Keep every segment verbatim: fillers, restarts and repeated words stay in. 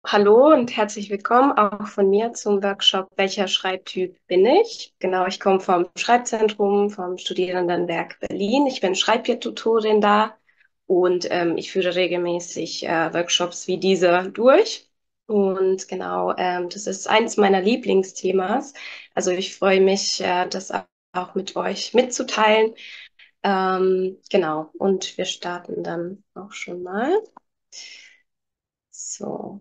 Hallo und herzlich willkommen auch von mir zum Workshop Welcher Schreibtyp bin ich? Genau, ich komme vom Schreibzentrum, vom Studierendenwerk Berlin. Ich bin Schreibtipp-Tutorin da und ähm, ich führe regelmäßig äh, Workshops wie diese durch. Und genau, ähm, das ist eins meiner Lieblingsthemas. Also ich freue mich, äh, das auch mit euch mitzuteilen. Ähm, genau, und wir starten dann auch schon mal. So.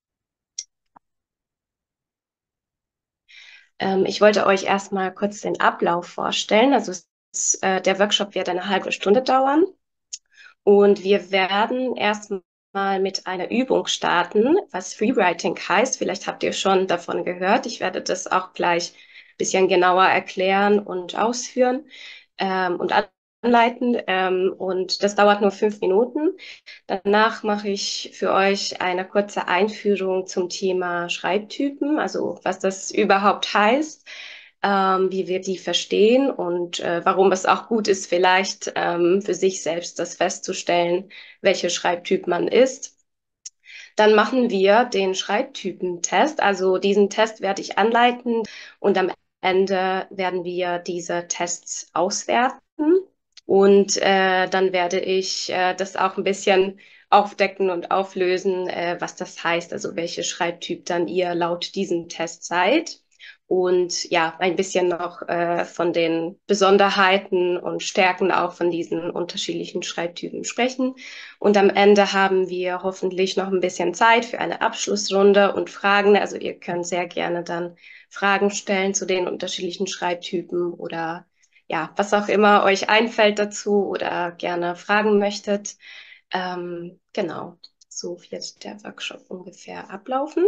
Ähm, ich wollte euch erstmal kurz den Ablauf vorstellen. Also es ist, äh, der Workshop wird eine halbe Stunde dauern und wir werden erstmal mit einer Übung starten, was Freewriting heißt. Vielleicht habt ihr schon davon gehört. Ich werde das auch gleich ein bisschen genauer erklären und ausführen ähm, und anleiten. Ähm, und das dauert nur fünf Minuten. Danach mache ich für euch eine kurze Einführung zum Thema Schreibtypen, also was das überhaupt heißt, ähm, wie wir die verstehen und äh, warum es auch gut ist, vielleicht ähm, für sich selbst das festzustellen, welche Schreibtyp man ist. Dann machen wir den Schreibtypentest. Also diesen Test werde ich anleiten und am Ende werden wir diese Tests auswerten. Und äh, dann werde ich äh, das auch ein bisschen aufdecken und auflösen, äh, was das heißt, also welche Schreibtyp dann ihr laut diesem Test seid. Und ja, ein bisschen noch äh, von den Besonderheiten und Stärken auch von diesen unterschiedlichen Schreibtypen sprechen. Und am Ende haben wir hoffentlich noch ein bisschen Zeit für eine Abschlussrunde und Fragen. Also ihr könnt sehr gerne dann Fragen stellen zu den unterschiedlichen Schreibtypen oder ja, was auch immer euch einfällt dazu oder gerne fragen möchtet. Ähm, genau, so wird der Workshop ungefähr ablaufen.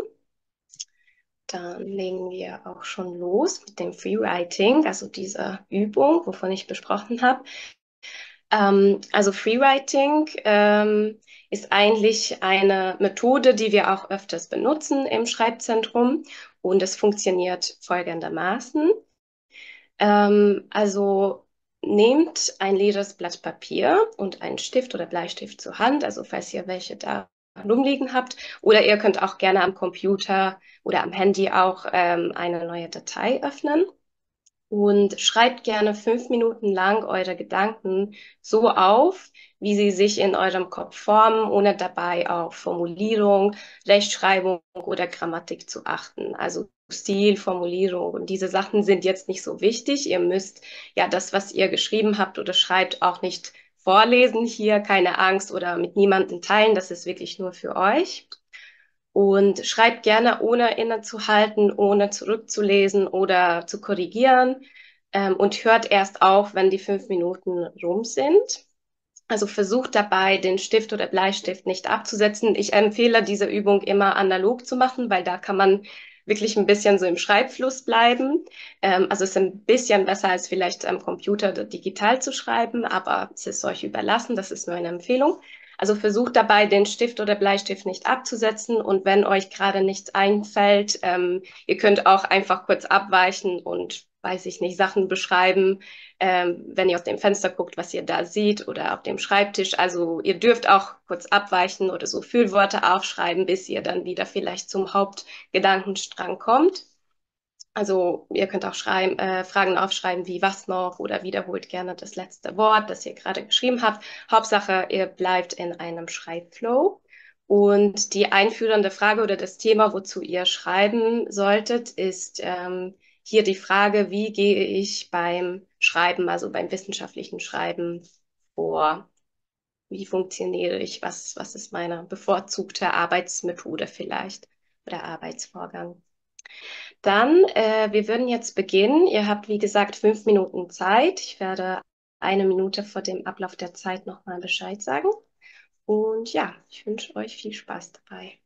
Dann legen wir auch schon los mit dem Freewriting, also dieser Übung, wovon ich besprochen habe. Ähm, also Freewriting ähm, ist eigentlich eine Methode, die wir auch öfters benutzen im Schreibzentrum und es funktioniert folgendermaßen. Ähm, also nehmt ein leeres Blatt Papier und einen Stift oder Bleistift zur Hand, also falls ihr welche da rumliegen habt, oder ihr könnt auch gerne am Computer oder am Handy auch ähm, eine neue Datei öffnen und schreibt gerne fünf Minuten lang eure Gedanken so auf, wie sie sich in eurem Kopf formen, ohne dabei auf Formulierung, Rechtschreibung oder Grammatik zu achten. Also Stil, Formulierung und diese Sachen sind jetzt nicht so wichtig. Ihr müsst ja das, was ihr geschrieben habt oder schreibt, auch nicht vorlesen hier, keine Angst oder mit niemandem teilen. Das ist wirklich nur für euch. Und schreibt gerne ohne innezuhalten, ohne zurückzulesen oder zu korrigieren. Ähm, und hört erst auf, wenn die fünf Minuten rum sind. Also versucht dabei, den Stift oder Bleistift nicht abzusetzen. Ich empfehle diese Übung immer analog zu machen, weil da kann man wirklich ein bisschen so im Schreibfluss bleiben. Ähm, also es ist ein bisschen besser als vielleicht am Computer digital zu schreiben, aber es ist euch überlassen. Das ist nur eine Empfehlung. Also versucht dabei, den Stift oder Bleistift nicht abzusetzen und wenn euch gerade nichts einfällt, ähm, ihr könnt auch einfach kurz abweichen und, weiß ich nicht, Sachen beschreiben, ähm, wenn ihr aus dem Fenster guckt, was ihr da seht oder auf dem Schreibtisch. Also ihr dürft auch kurz abweichen oder so Füllwörter aufschreiben, bis ihr dann wieder vielleicht zum Hauptgedankenstrang kommt. Also ihr könnt auch schreiben, äh, Fragen aufschreiben wie was noch oder wiederholt gerne das letzte Wort, das ihr gerade geschrieben habt. Hauptsache, ihr bleibt in einem Schreibflow. Und die einführende Frage oder das Thema, wozu ihr schreiben solltet, ist ähm, hier die Frage, wie gehe ich beim Schreiben, also beim wissenschaftlichen Schreiben vor? Wie funktioniere ich? Was, was ist meine bevorzugte Arbeitsmethode vielleicht oder Arbeitsvorgang? Dann, äh, wir würden jetzt beginnen. Ihr habt, wie gesagt, fünf Minuten Zeit. Ich werde eine Minute vor dem Ablauf der Zeit nochmal Bescheid sagen. Und ja, ich wünsche euch viel Spaß dabei.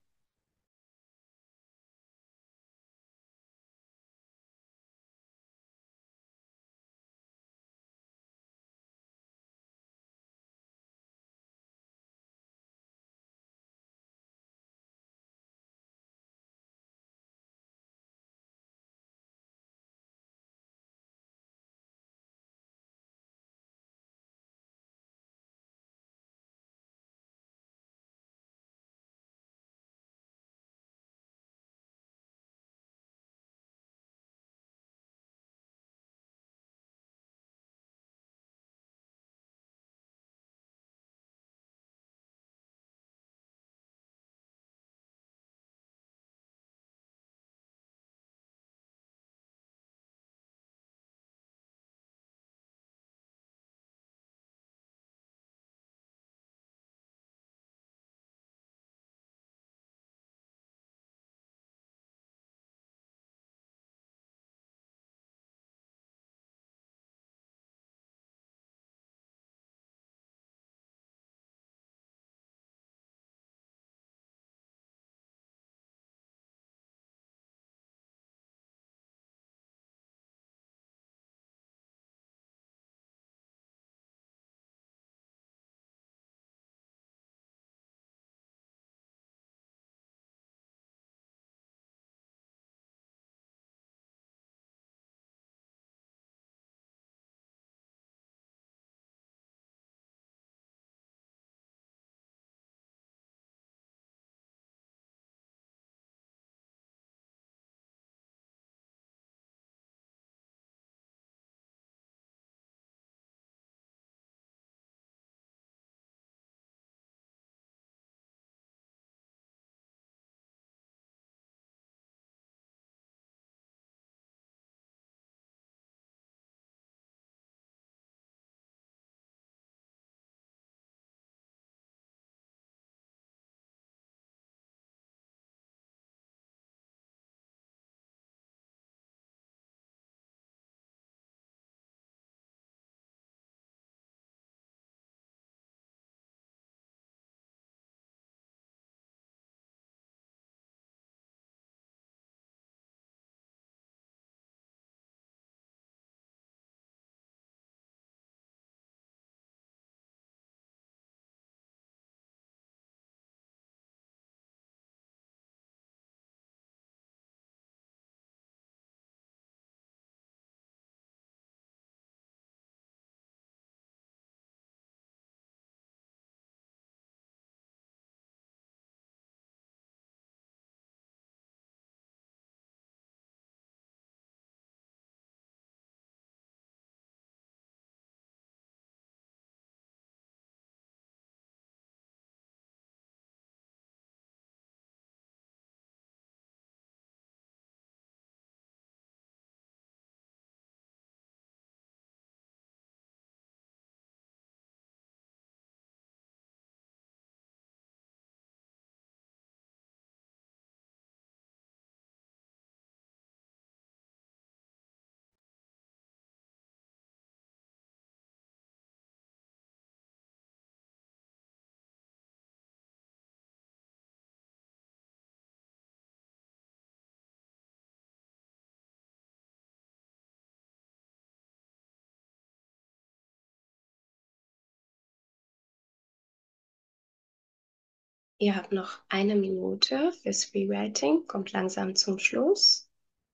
Ihr habt noch eine Minute fürs Rewriting, kommt langsam zum Schluss.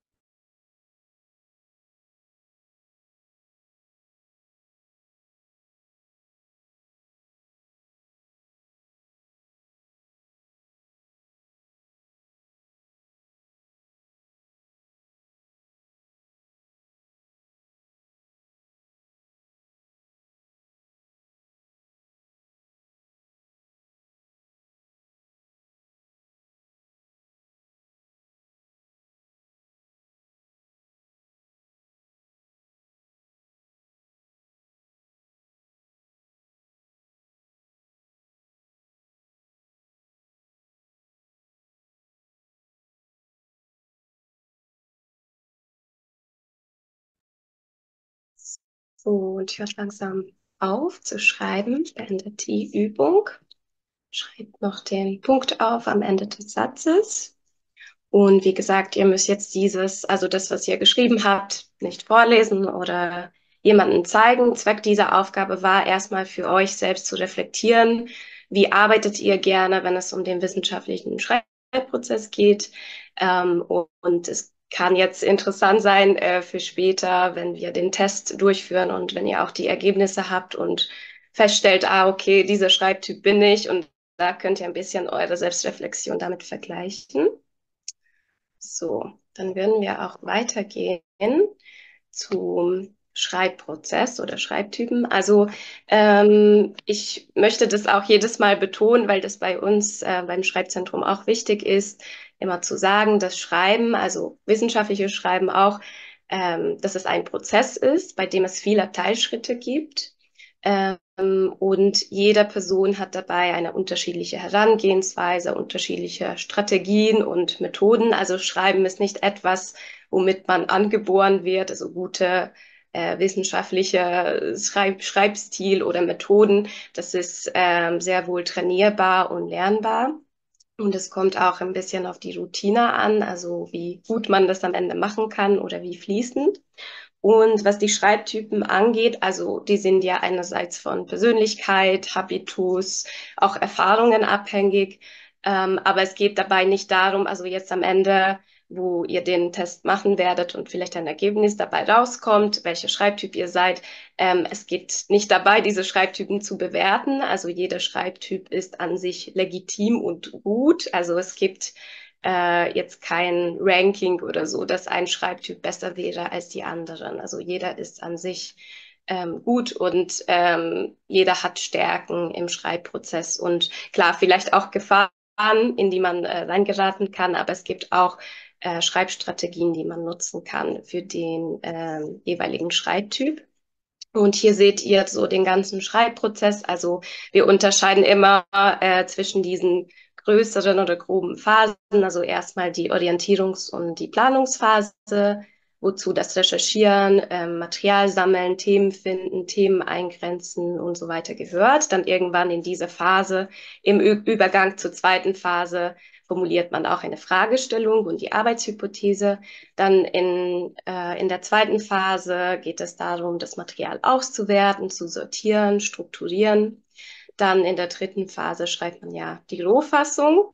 So, und hört langsam auf zu schreiben, beendet die Übung, schreibt noch den Punkt auf am Ende des Satzes. Und wie gesagt, ihr müsst jetzt dieses, also das, was ihr geschrieben habt, nicht vorlesen oder jemandem zeigen. Zweck dieser Aufgabe war erstmal für euch selbst zu reflektieren, wie arbeitet ihr gerne, wenn es um den wissenschaftlichen Schreibprozess geht. Ähm, und es kann jetzt interessant sein äh, für später, wenn wir den Test durchführen und wenn ihr auch die Ergebnisse habt und feststellt, ah, okay, dieser Schreibtyp bin ich, und da könnt ihr ein bisschen eure Selbstreflexion damit vergleichen. So, dann würden wir auch weitergehen zum Schreibprozess oder Schreibtypen. Also ähm, ich möchte das auch jedes Mal betonen, weil das bei uns äh, beim Schreibzentrum auch wichtig ist, immer zu sagen, dass Schreiben, also wissenschaftliches Schreiben auch, ähm, dass es ein Prozess ist, bei dem es viele Teilschritte gibt. Ähm, und jede Person hat dabei eine unterschiedliche Herangehensweise, unterschiedliche Strategien und Methoden. Also Schreiben ist nicht etwas, womit man angeboren wird, also gute äh, wissenschaftliche Schreib Schreibstil oder Methoden. Das ist ähm, sehr wohl trainierbar und lernbar. Und es kommt auch ein bisschen auf die Routine an, also wie gut man das am Ende machen kann oder wie fließend. Und was die Schreibtypen angeht, also die sind ja einerseits von Persönlichkeit, Habitus, auch Erfahrungen abhängig. Ähm, aber es geht dabei nicht darum, also jetzt am Ende, wo ihr den Test machen werdet und vielleicht ein Ergebnis dabei rauskommt, welcher Schreibtyp ihr seid. Ähm, es geht nicht dabei, diese Schreibtypen zu bewerten. Also jeder Schreibtyp ist an sich legitim und gut. Also es gibt äh, jetzt kein Ranking oder so, dass ein Schreibtyp besser wäre als die anderen. Also jeder ist an sich ähm, gut, und ähm, jeder hat Stärken im Schreibprozess und klar, vielleicht auch Gefahren, in die man äh, reingeraten kann, aber es gibt auch äh, Schreibstrategien, die man nutzen kann für den äh, jeweiligen Schreibtyp. Und hier seht ihr so den ganzen Schreibprozess. Also wir unterscheiden immer äh, zwischen diesen größeren oder groben Phasen. Also erstmal die Orientierungs- und die Planungsphase, wozu das Recherchieren, ähm, Material sammeln, Themen finden, Themen eingrenzen und so weiter gehört. Dann irgendwann in diese Phase, im Ü Übergang zur zweiten Phase, formuliert man auch eine Fragestellung und die Arbeitshypothese. Dann in, äh, in der zweiten Phase geht es darum, das Material auszuwerten, zu sortieren, strukturieren. Dann in der dritten Phase schreibt man ja die Rohfassung.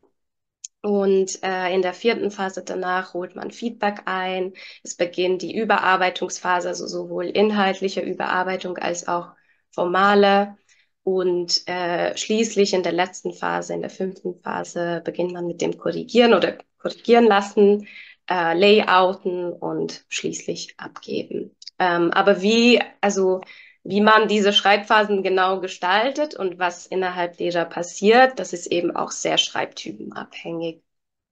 Und äh, in der vierten Phase danach holt man Feedback ein. Es beginnt die Überarbeitungsphase, also sowohl inhaltliche Überarbeitung als auch formale. Und äh, schließlich in der letzten Phase, in der fünften Phase, beginnt man mit dem Korrigieren oder korrigieren lassen, äh, Layouten und schließlich abgeben. Ähm, aber wie, also wie man diese Schreibphasen genau gestaltet und was innerhalb derer passiert, das ist eben auch sehr schreibtypenabhängig.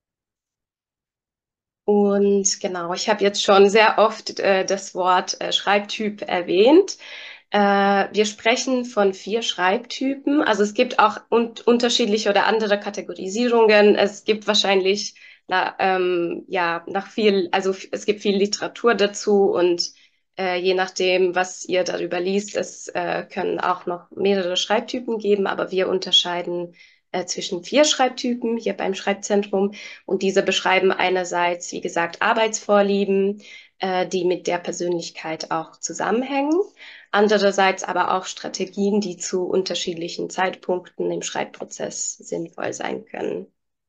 Und genau, ich habe jetzt schon sehr oft äh, das Wort äh, Schreibtyp erwähnt. Äh, wir sprechen von vier Schreibtypen. Also es gibt auch un unterschiedliche oder andere Kategorisierungen. Es gibt wahrscheinlich na, ähm, ja nach viel, also es gibt viel Literatur dazu, und äh, je nachdem, was ihr darüber liest, es äh, können auch noch mehrere Schreibtypen geben, aber wir unterscheiden äh, zwischen vier Schreibtypen hier beim Schreibzentrum. Und diese beschreiben einerseits, wie gesagt, Arbeitsvorlieben, äh, die mit der Persönlichkeit auch zusammenhängen. Andererseits aber auch Strategien, die zu unterschiedlichen Zeitpunkten im Schreibprozess sinnvoll sein können.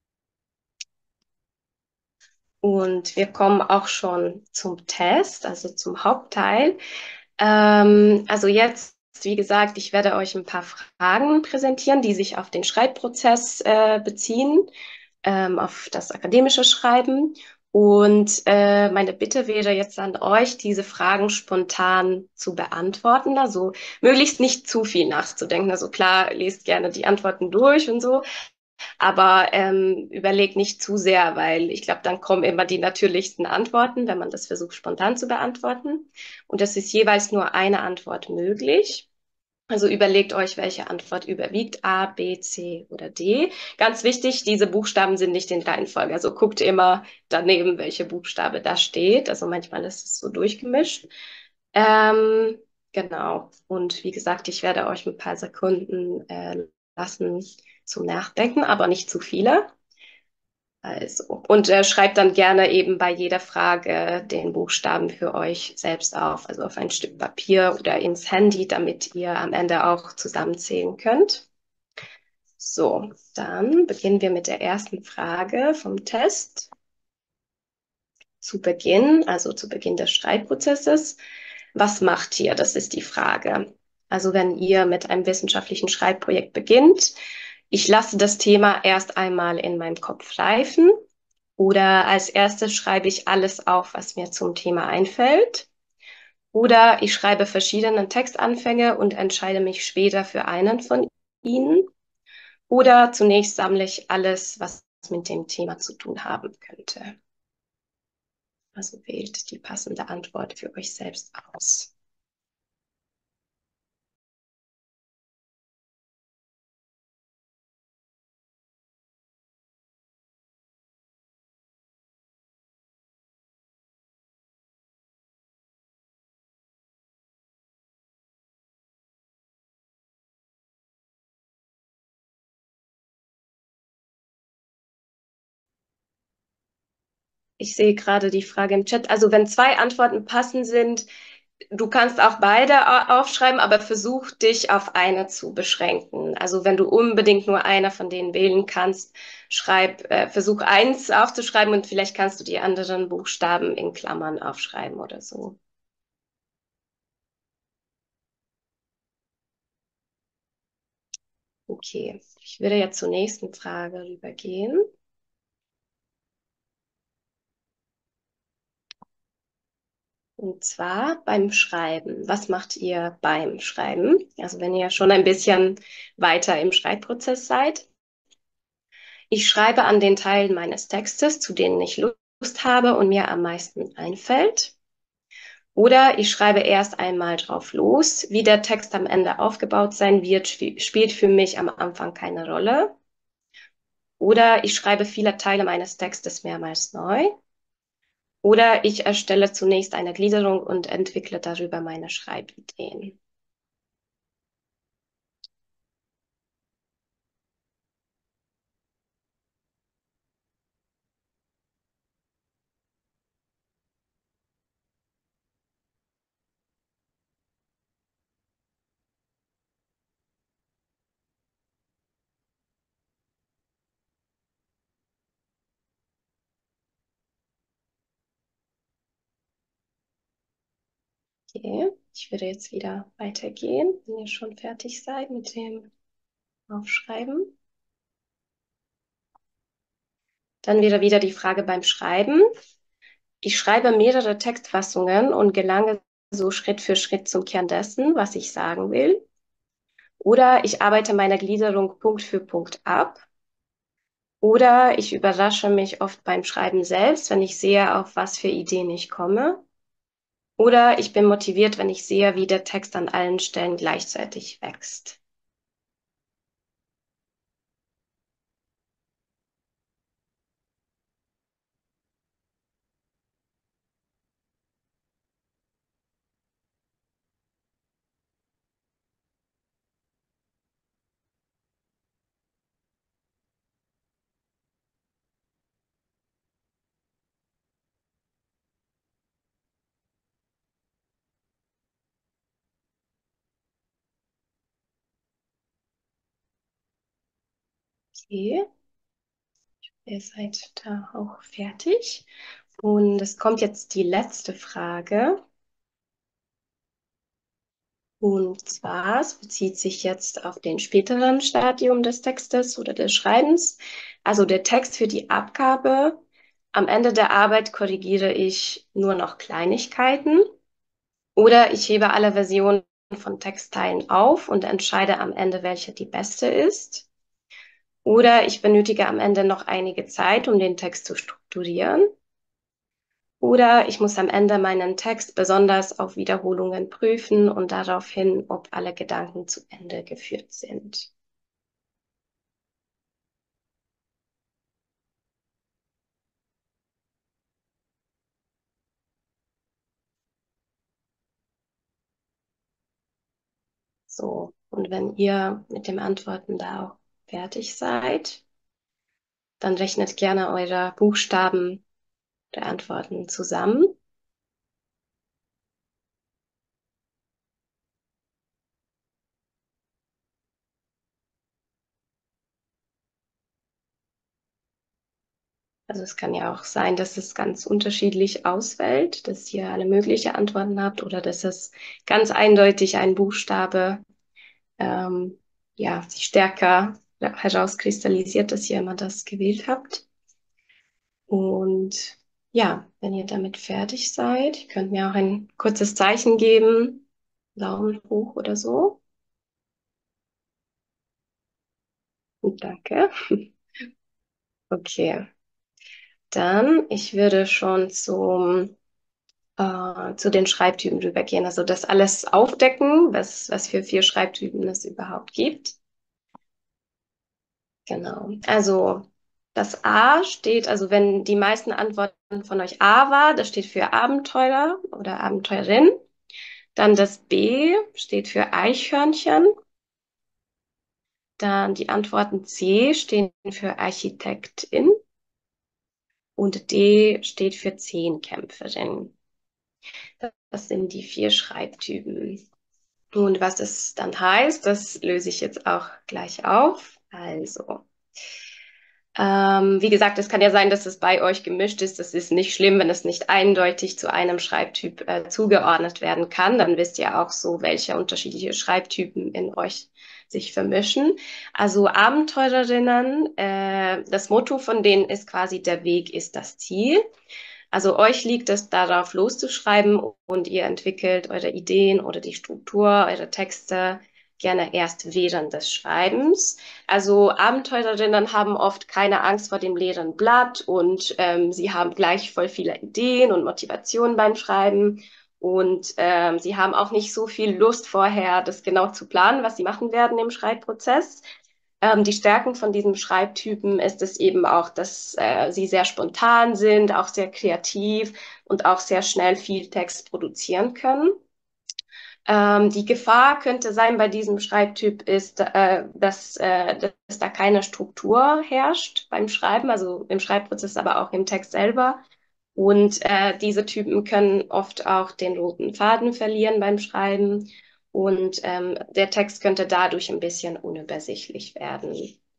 Und wir kommen auch schon zum Test, also zum Hauptteil. Ähm, also jetzt, wie gesagt, ich werde euch ein paar Fragen präsentieren, die sich auf den Schreibprozess äh, beziehen, ähm, auf das akademische Schreiben. Und äh, meine Bitte wäre jetzt an euch, diese Fragen spontan zu beantworten. Also möglichst nicht zu viel nachzudenken. Also klar, lest gerne die Antworten durch und so, aber ähm, überleg nicht zu sehr, weil ich glaube, dann kommen immer die natürlichsten Antworten, wenn man das versucht, spontan zu beantworten. Und es ist jeweils nur eine Antwort möglich. Also überlegt euch, welche Antwort überwiegt, A, B, C oder D. Ganz wichtig, diese Buchstaben sind nicht in Reihenfolge. Also guckt immer daneben, welche Buchstabe da steht. Also manchmal ist es so durchgemischt. Ähm, genau. Und wie gesagt, ich werde euch ein paar Sekunden äh, lassen zum Nachdenken, aber nicht zu viele. Also, und äh, schreibt dann gerne eben bei jeder Frage den Buchstaben für euch selbst auf, also auf ein Stück Papier oder ins Handy, damit ihr am Ende auch zusammenzählen könnt. So, dann beginnen wir mit der ersten Frage vom Test. Zu Beginn, also zu Beginn des Schreibprozesses, was macht ihr? Das ist die Frage. Also wenn ihr mit einem wissenschaftlichen Schreibprojekt beginnt, ich lasse das Thema erst einmal in meinem Kopf reifen. Oder als erstes schreibe ich alles auf, was mir zum Thema einfällt. Oder ich schreibe verschiedene Textanfänge und entscheide mich später für einen von ihnen. Oder zunächst sammle ich alles, was mit dem Thema zu tun haben könnte. Also wählt die passende Antwort für euch selbst aus. Ich sehe gerade die Frage im Chat. Also wenn zwei Antworten passend sind, du kannst auch beide aufschreiben, aber versuch dich auf eine zu beschränken. Also wenn du unbedingt nur einer von denen wählen kannst, schreib, äh, versuch eins aufzuschreiben und vielleicht kannst du die anderen Buchstaben in Klammern aufschreiben oder so. Okay, ich würde jetzt zur nächsten Frage rübergehen. Und zwar beim Schreiben. Was macht ihr beim Schreiben? Also wenn ihr schon ein bisschen weiter im Schreibprozess seid. Ich schreibe an den Teilen meines Textes, zu denen ich Lust habe und mir am meisten einfällt. Oder ich schreibe erst einmal drauf los. Wie der Text am Ende aufgebaut sein wird, spielt für mich am Anfang keine Rolle. Oder ich schreibe viele Teile meines Textes mehrmals neu. Oder ich erstelle zunächst eine Gliederung und entwickle darüber meine Schreibideen. Okay, ich würde jetzt wieder weitergehen, wenn ihr schon fertig seid mit dem Aufschreiben. Dann wäre wieder die Frage beim Schreiben. Ich schreibe mehrere Textfassungen und gelange so Schritt für Schritt zum Kern dessen, was ich sagen will. Oder ich arbeite meine Gliederung Punkt für Punkt ab. Oder ich überrasche mich oft beim Schreiben selbst, wenn ich sehe, auf was für Ideen ich komme. Oder ich bin motiviert, wenn ich sehe, wie der Text an allen Stellen gleichzeitig wächst. Okay, ihr seid da auch fertig. Und es kommt jetzt die letzte Frage. Und zwar, es bezieht sich jetzt auf den späteren Stadium des Textes oder des Schreibens. Also der Text für die Abgabe. Am Ende der Arbeit korrigiere ich nur noch Kleinigkeiten oder ich hebe alle Versionen von Textteilen auf und entscheide am Ende, welche die beste ist. Oder ich benötige am Ende noch einige Zeit, um den Text zu strukturieren. Oder ich muss am Ende meinen Text besonders auf Wiederholungen prüfen und darauf hin, ob alle Gedanken zu Ende geführt sind. So, und wenn ihr mit dem Antworten da auch fertig seid, dann rechnet gerne eure Buchstaben der Antworten zusammen. Also es kann ja auch sein, dass es ganz unterschiedlich ausfällt, dass ihr alle möglichen Antworten habt oder dass es ganz eindeutig ein Buchstabe ähm, ja, sich stärker herauskristallisiert, dass ihr immer das gewählt habt. Und ja, wenn ihr damit fertig seid, ihr könnt mir auch ein kurzes Zeichen geben, Daumen hoch oder so. Und danke. Okay, dann ich würde schon zum äh, zu den Schreibtypen rübergehen. Also das alles aufdecken, was, was für vier Schreibtypen es überhaupt gibt. Genau. Also das A steht, also wenn die meisten Antworten von euch A war, das steht für Abenteurer oder Abenteurerin. Dann das B steht für Eichhörnchen. Dann die Antworten C stehen für Architektin und D steht für Zehnkämpferin. Das sind die vier Schreibtypen. Und was es dann heißt, das löse ich jetzt auch gleich auf. Also, ähm, wie gesagt, es kann ja sein, dass es bei euch gemischt ist. Das ist nicht schlimm, wenn es nicht eindeutig zu einem Schreibtyp äh, zugeordnet werden kann. Dann wisst ihr auch so, welche unterschiedliche Schreibtypen in euch sich vermischen. Also Abenteurerinnen, äh, das Motto von denen ist quasi, der Weg ist das Ziel. Also euch liegt es darauf, loszuschreiben und ihr entwickelt eure Ideen oder die Struktur, eure Texte gerne erst während des Schreibens. Also Abenteurerinnen haben oft keine Angst vor dem leeren Blatt und ähm, sie haben gleich voll viele Ideen und Motivationen beim Schreiben. Und ähm, sie haben auch nicht so viel Lust vorher, das genau zu planen, was sie machen werden im Schreibprozess. Ähm, die Stärken von diesem Schreibtypen ist es eben auch, dass äh, sie sehr spontan sind, auch sehr kreativ und auch sehr schnell viel Text produzieren können. Ähm, die Gefahr könnte sein bei diesem Schreibtyp ist, äh, dass, äh, dass da keine Struktur herrscht beim Schreiben, also im Schreibprozess, aber auch im Text selber. Und äh, diese Typen können oft auch den roten Faden verlieren beim Schreiben. Und ähm, der Text könnte dadurch ein bisschen unübersichtlich werden.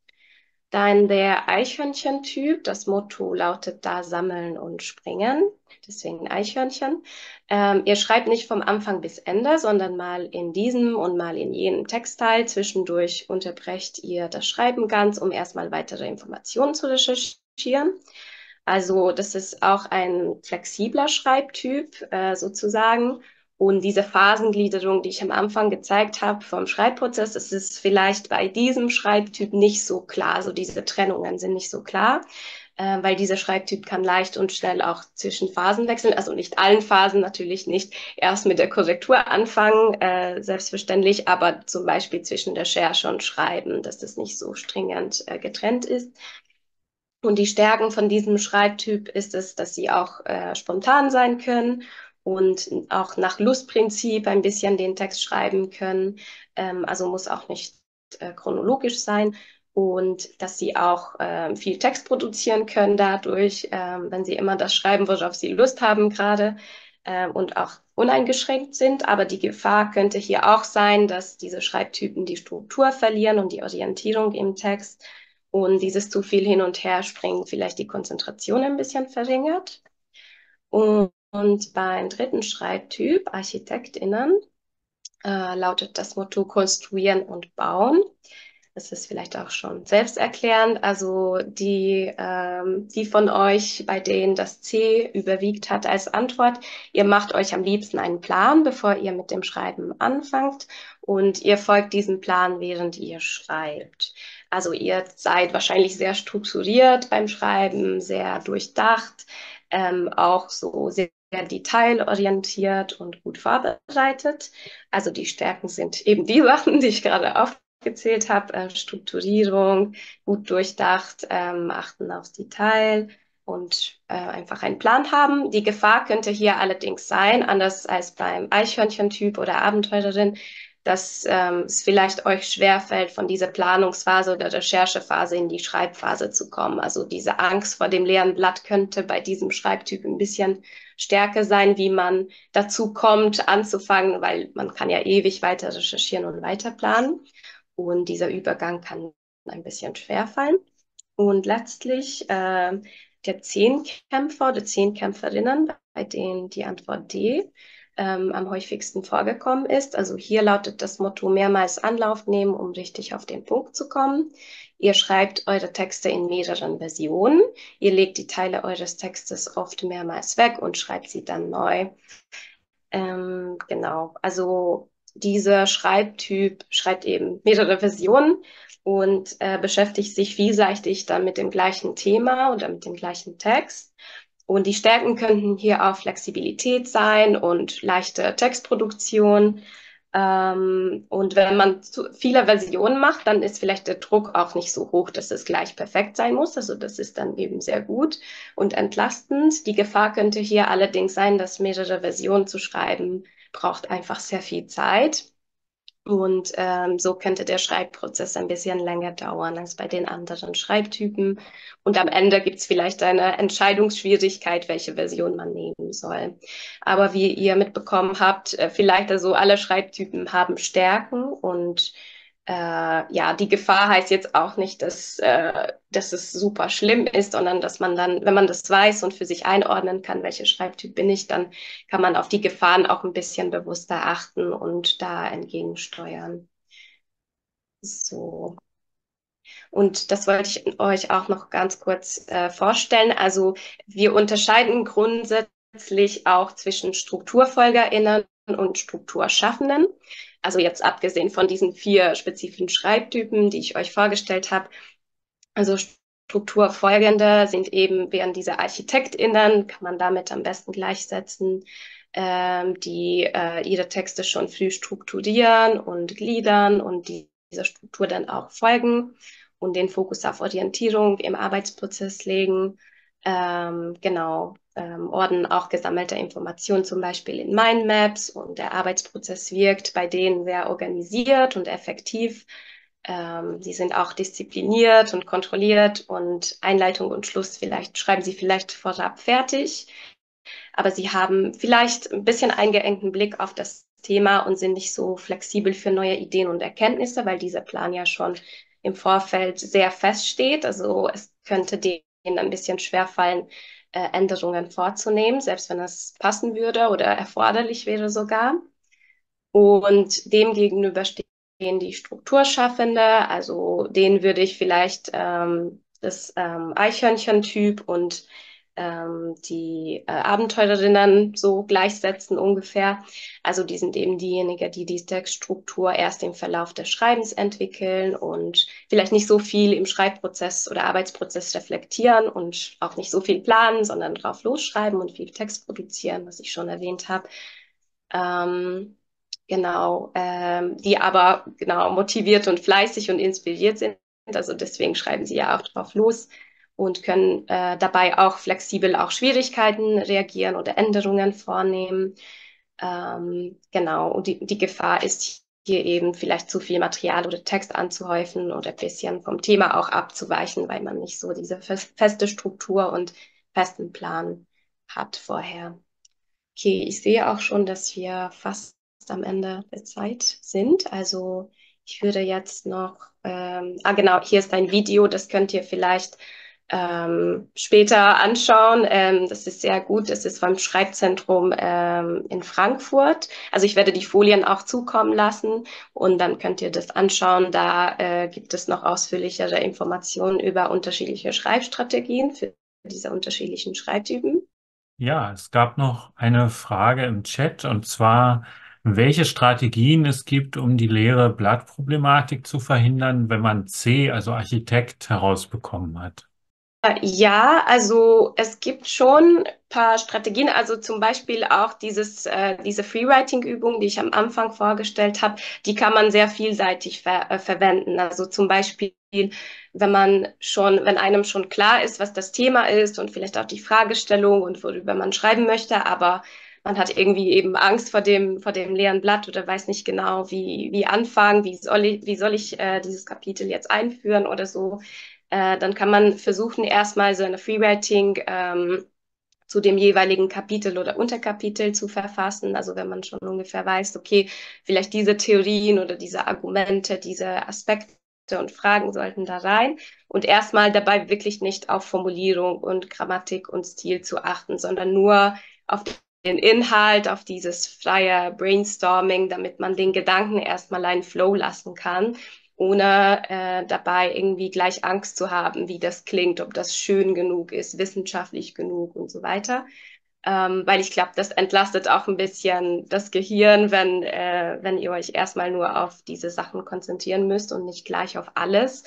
Dann der Eichhörnchen-Typ. Das Motto lautet da sammeln und springen. Deswegen Eichhörnchen. Ähm, ihr schreibt nicht vom Anfang bis Ende, sondern mal in diesem und mal in jenem Textteil. Zwischendurch unterbrecht ihr das Schreiben ganz, um erstmal weitere Informationen zu recherchieren. Also das ist auch ein flexibler Schreibtyp äh, sozusagen. Und diese Phasengliederung, die ich am Anfang gezeigt habe vom Schreibprozess, das ist vielleicht bei diesem Schreibtyp nicht so klar. Also diese Trennungen sind nicht so klar, äh, weil dieser Schreibtyp kann leicht und schnell auch zwischen Phasen wechseln. Also nicht allen Phasen, natürlich nicht erst mit der Korrektur anfangen, äh, selbstverständlich, aber zum Beispiel zwischen Recherche und Schreiben, dass das nicht so stringent äh, getrennt ist. Und die Stärken von diesem Schreibtyp ist es, dass sie auch äh, spontan sein können und auch nach Lustprinzip ein bisschen den Text schreiben können. Ähm, also muss auch nicht äh, chronologisch sein. Und dass sie auch äh, viel Text produzieren können dadurch, äh, wenn sie immer das schreiben, worauf sie Lust haben gerade äh, und auch uneingeschränkt sind. Aber die Gefahr könnte hier auch sein, dass diese Schreibtypen die Struktur verlieren und die Orientierung im Text und dieses zu viel Hin- und Herspringen vielleicht die Konzentration ein bisschen verringert. Und, und beim dritten Schreibtyp, ArchitektInnen, äh, lautet das Motto Konstruieren und Bauen. Das ist vielleicht auch schon selbsterklärend. Also die, ähm, die von euch, bei denen das C überwiegt hat als Antwort, ihr macht euch am liebsten einen Plan, bevor ihr mit dem Schreiben anfangt und ihr folgt diesem Plan, während ihr schreibt. Also ihr seid wahrscheinlich sehr strukturiert beim Schreiben, sehr durchdacht, ähm, auch so sehr detailorientiert und gut vorbereitet. Also die Stärken sind eben die Sachen, die ich gerade aufgezählt habe, äh, Strukturierung, gut durchdacht, ähm, achten aufs Detail und äh, einfach einen Plan haben. Die Gefahr könnte hier allerdings sein, anders als beim Eichhörnchen-Typ oder Abenteurerin, dass ähm, es vielleicht euch schwerfällt, von dieser Planungsphase oder Recherchephase in die Schreibphase zu kommen. Also diese Angst vor dem leeren Blatt könnte bei diesem Schreibtyp ein bisschen stärker sein, wie man dazu kommt, anzufangen, weil man kann ja ewig weiter recherchieren und weiter planen. Und dieser Übergang kann ein bisschen schwerfallen. Und letztlich äh, der Zehnkämpfer oder Zehnkämpferinnen, bei denen die Antwort D ähm, am häufigsten vorgekommen ist. Also hier lautet das Motto mehrmals Anlauf nehmen, um richtig auf den Punkt zu kommen. Ihr schreibt eure Texte in mehreren Versionen. Ihr legt die Teile eures Textes oft mehrmals weg und schreibt sie dann neu. Ähm, genau, also dieser Schreibtyp schreibt eben mehrere Versionen und äh, beschäftigt sich vielseitig dann mit dem gleichen Thema oder mit dem gleichen Text. Und die Stärken könnten hier auch Flexibilität sein und leichte Textproduktion. Ähm, und wenn man zu viele Versionen macht, dann ist vielleicht der Druck auch nicht so hoch, dass es gleich perfekt sein muss. Also das ist dann eben sehr gut und entlastend. Die Gefahr könnte hier allerdings sein, dass mehrere Versionen zu schreiben braucht einfach sehr viel Zeit. Und ähm, so könnte der Schreibprozess ein bisschen länger dauern als bei den anderen Schreibtypen. Und am Ende gibt es vielleicht eine Entscheidungsschwierigkeit, welche Version man nehmen soll. Aber wie ihr mitbekommen habt, äh, vielleicht also alle Schreibtypen haben Stärken und äh, ja, die Gefahr heißt jetzt auch nicht, dass, äh, dass es super schlimm ist, sondern dass man dann, wenn man das weiß und für sich einordnen kann, welcher Schreibtyp bin ich, dann kann man auf die Gefahren auch ein bisschen bewusster achten und da entgegensteuern. So. Und das wollte ich euch auch noch ganz kurz äh, vorstellen. Also wir unterscheiden grundsätzlich auch zwischen StrukturfolgerInnen und Strukturschaffenden. Also jetzt abgesehen von diesen vier spezifischen Schreibtypen, die ich euch vorgestellt habe. Also Strukturfolgende sind eben, wären diese ArchitektInnen, kann man damit am besten gleichsetzen, ähm, die äh, ihre Texte schon früh strukturieren und gliedern und die, dieser Struktur dann auch folgen und den Fokus auf Orientierung im Arbeitsprozess legen. Ähm, genau, ähm, ordnen auch gesammelte Informationen zum Beispiel in Mindmaps und der Arbeitsprozess wirkt bei denen sehr organisiert und effektiv. Ähm, sie sind auch diszipliniert und kontrolliert und Einleitung und Schluss vielleicht schreiben sie vielleicht vorab fertig, aber sie haben vielleicht ein bisschen eingeengten Blick auf das Thema und sind nicht so flexibel für neue Ideen und Erkenntnisse, weil dieser Plan ja schon im Vorfeld sehr feststeht. Also es könnte denen ein bisschen schwerfallen, äh, Änderungen vorzunehmen, selbst wenn es passen würde oder erforderlich wäre sogar. Und dem gegenüber stehen die Strukturschaffende, also denen würde ich vielleicht ähm, das ähm, Eichhörnchen-Typ und ähm, die äh, Abenteurerinnen so gleichsetzen ungefähr. Also die sind eben diejenigen, die die Textstruktur erst im Verlauf des Schreibens entwickeln und vielleicht nicht so viel im Schreibprozess oder Arbeitsprozess reflektieren und auch nicht so viel planen, sondern drauf losschreiben und viel Text produzieren, was ich schon erwähnt habe. Ähm, Genau, ähm, die aber genau motiviert und fleißig und inspiriert sind. Also deswegen schreiben sie ja auch drauf los und können äh, dabei auch flexibel auf Schwierigkeiten reagieren oder Änderungen vornehmen. Ähm, genau, und die, die Gefahr ist hier eben vielleicht zu viel Material oder Text anzuhäufen oder ein bisschen vom Thema auch abzuweichen, weil man nicht so diese feste Struktur und festen Plan hat vorher. Okay, ich sehe auch schon, dass wir fast am Ende der Zeit sind. Also Ich würde jetzt noch, ähm, ah genau, hier ist ein Video, das könnt ihr vielleicht ähm, später anschauen. Ähm, das ist sehr gut. Das ist beim Schreibzentrum ähm, in Frankfurt. Also ich werde die Folien auch zukommen lassen und dann könnt ihr das anschauen. Da äh, gibt es noch ausführlichere Informationen über unterschiedliche Schreibstrategien für diese unterschiedlichen Schreibtypen. Ja, es gab noch eine Frage im Chat und zwar, welche Strategien es gibt, um die leere Blattproblematik zu verhindern, wenn man C, also Architekt, herausbekommen hat. Äh, Ja, also es gibt schon ein paar Strategien, also zum Beispiel auch dieses, äh, diese Freewriting-Übung, die ich am Anfang vorgestellt habe, die kann man sehr vielseitig ver äh, verwenden. Also zum Beispiel, wenn man schon, wenn einem schon klar ist, was das Thema ist und vielleicht auch die Fragestellung und worüber man schreiben möchte, aber man hat irgendwie eben Angst vor dem, vor dem leeren Blatt oder weiß nicht genau, wie, wie anfangen, wie soll ich, wie soll ich äh, dieses Kapitel jetzt einführen oder so, äh, dann kann man versuchen, erstmal so eine Freewriting ähm, zu dem jeweiligen Kapitel oder Unterkapitel zu verfassen. Also wenn man schon ungefähr weiß, okay, vielleicht diese Theorien oder diese Argumente, diese Aspekte und Fragen sollten da rein. Und erstmal dabei wirklich nicht auf Formulierung und Grammatik und Stil zu achten, sondern nur auf den Inhalt, auf dieses freie Brainstorming, damit man den Gedanken erstmal einen Flow lassen kann, ohne äh, dabei irgendwie gleich Angst zu haben, wie das klingt, ob das schön genug ist, wissenschaftlich genug und so weiter. Ähm, weil ich glaube, das entlastet auch ein bisschen das Gehirn, wenn, äh, wenn ihr euch erstmal nur auf diese Sachen konzentrieren müsst und nicht gleich auf alles.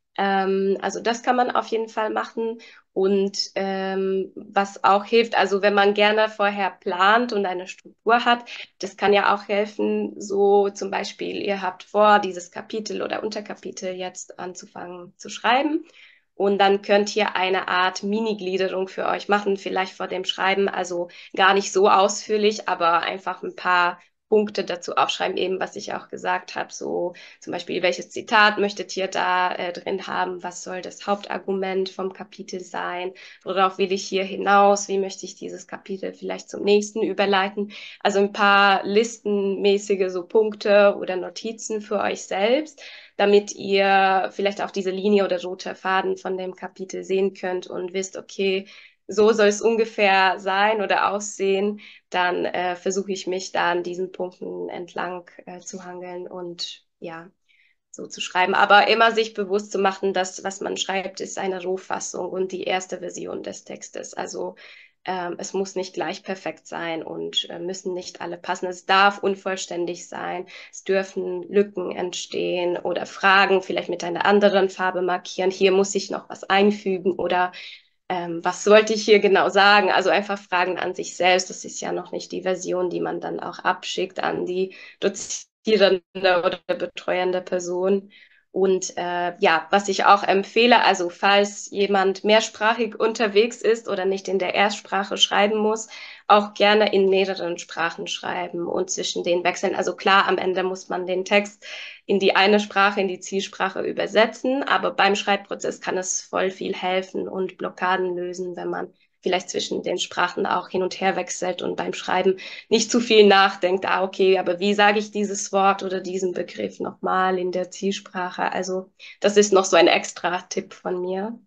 Ähm, also das kann man auf jeden Fall machen. Und ähm, was auch hilft, also wenn man gerne vorher plant und eine Struktur hat, das kann ja auch helfen, so zum Beispiel, ihr habt vor, dieses Kapitel oder Unterkapitel jetzt anzufangen zu schreiben. Und dann könnt ihr eine Art Mini-Gliederung für euch machen, vielleicht vor dem Schreiben, also gar nicht so ausführlich, aber einfach ein paar Punkte dazu aufschreiben, eben was ich auch gesagt habe, so zum Beispiel, welches Zitat möchtet ihr da äh, drin haben, was soll das Hauptargument vom Kapitel sein, worauf will ich hier hinaus, wie möchte ich dieses Kapitel vielleicht zum nächsten überleiten. Also ein paar listenmäßige so Punkte oder Notizen für euch selbst, damit ihr vielleicht auch diese Linie oder rote Faden von dem Kapitel sehen könnt und wisst, okay, so soll es ungefähr sein oder aussehen. Dann äh, versuche ich mich da an diesen Punkten entlang äh, zu hangeln und ja, so zu schreiben. Aber immer sich bewusst zu machen, dass was man schreibt, ist eine Rohfassung und die erste Version des Textes. Also ähm, es muss nicht gleich perfekt sein und äh, müssen nicht alle passen. Es darf unvollständig sein. Es dürfen Lücken entstehen oder Fragen vielleicht mit einer anderen Farbe markieren. Hier muss ich noch was einfügen oder ähm, was sollte ich hier genau sagen? Also einfach Fragen an sich selbst. Das ist ja noch nicht die Version, die man dann auch abschickt an die dozierende oder betreuende Person. Und äh, ja, was ich auch empfehle, also falls jemand mehrsprachig unterwegs ist oder nicht in der Erstsprache schreiben muss, auch gerne in mehreren Sprachen schreiben und zwischen den wechseln. Also klar, am Ende muss man den Text in die eine Sprache, in die Zielsprache übersetzen. Aber beim Schreibprozess kann es voll viel helfen und Blockaden lösen, wenn man vielleicht zwischen den Sprachen auch hin und her wechselt und beim Schreiben nicht zu viel nachdenkt. Ah, okay, aber wie sage ich dieses Wort oder diesen Begriff nochmal in der Zielsprache? Also das ist noch so ein extra Tipp von mir.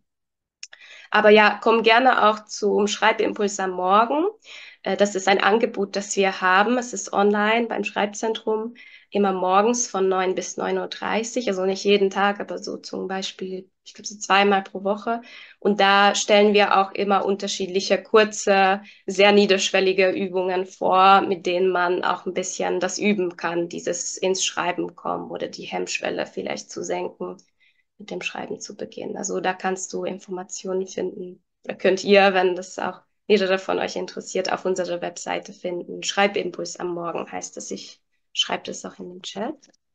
Aber ja, komm gerne auch zum Schreibimpuls am Morgen. Äh, Das ist ein Angebot, das wir haben. Es ist online beim Schreibzentrum, immer morgens von neun bis neun Uhr dreißig. Also nicht jeden Tag, aber so zum Beispiel, ich glaube, so zweimal pro Woche. Und da stellen wir auch immer unterschiedliche kurze, sehr niederschwellige Übungen vor, mit denen man auch ein bisschen das üben kann, dieses ins Schreiben kommen oder die Hemmschwelle vielleicht zu senken, mit dem Schreiben zu beginnen. Also da kannst du Informationen finden. Da könnt ihr, wenn das auch mehrere von euch interessiert, auf unserer Webseite finden. Schreibimpuls am Morgen heißt es. Ich schreibe das auch in den Chat.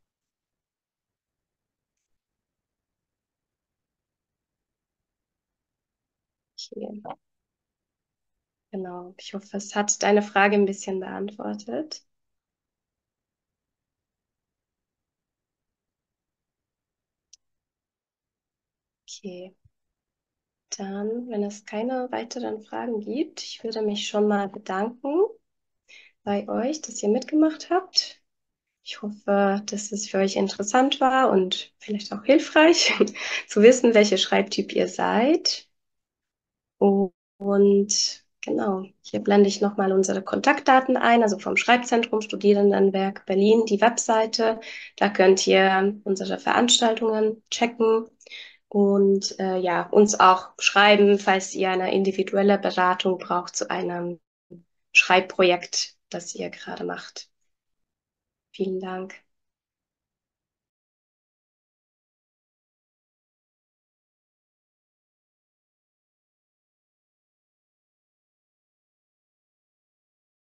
Okay, genau. Ich hoffe, es hat deine Frage ein bisschen beantwortet. Okay, dann, wenn es keine weiteren Fragen gibt, ich würde mich schon mal bedanken bei euch, dass ihr mitgemacht habt. Ich hoffe, dass es für euch interessant war und vielleicht auch hilfreich zu wissen, welche Schreibtyp ihr seid. Und genau, hier blende ich nochmal unsere Kontaktdaten ein, also vom Schreibzentrum Studierendenwerk Berlin, die Webseite. Da könnt ihr unsere Veranstaltungen checken und äh, ja, uns auch schreiben, falls ihr eine individuelle Beratung braucht zu einem Schreibprojekt, das ihr gerade macht. Vielen Dank.